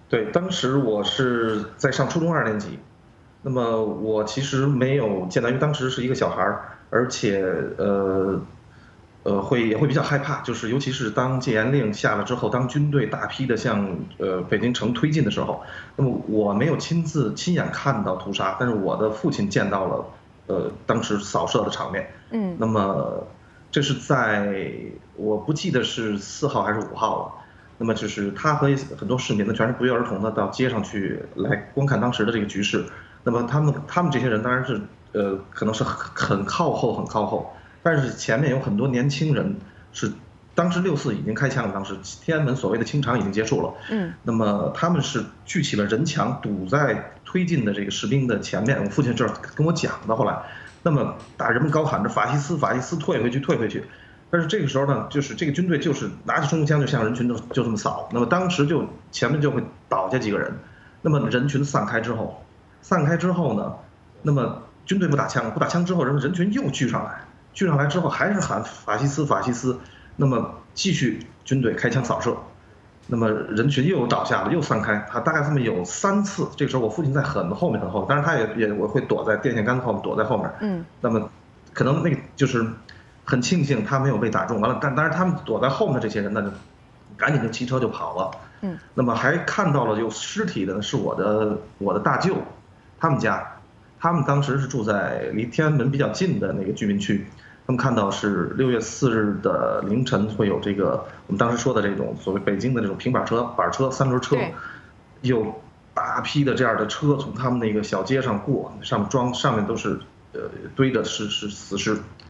对，当时我是在上初中2年级，那么我其实没有见到，因为当时是一个小孩儿，而且也会比较害怕，就是尤其是当戒严令下了之后，当军队大批的向北京城推进的时候，那么我没有亲眼看到屠杀，但是我的父亲见到了当时扫射的场面。那么这是在我不记得是4号还是5号了。那么就是他和很多市民呢，全是不约而同的到街上去来观看当时的这个局势。那么他们这些人当然是可能是很靠后很靠后，但是前面有很多年轻人是当时6·4已经开枪了，当时天安门所谓的清场已经结束了。那么他们是聚起了人墙，堵在推进的这个士兵的前面。我父亲这儿跟我讲的，后来，那么人们高喊着法西斯法西斯，退回去退回去。但是这个时候呢，就是这个军队就是拿着冲锋枪就向人群就这么扫，那么当时就前面就会倒下几个人，那么人群散开之后呢，那么军队不打枪之后，人群又聚上来之后还是喊法西斯法西斯，那么继续军队开枪扫射，那么人群又倒下了又散开，他大概这么有3次，这个时候我父亲在很后面，当然他也我会躲在电线杆后面躲在后面，那么可能那个就是。很庆幸他没有被打中，完了，但当然他们躲在后面的这些人呢，就赶紧就骑车就跑了。那么还看到了有尸体的是我的大舅，他们家，他们当时是住在离天安门比较近的那个居民区，他们看到是6月4日的凌晨会有这个我们当时说的这种所谓北京的这种平板车、3轮车，有大批的这样的车从他们那个小街上过，上面都是堆的是死尸。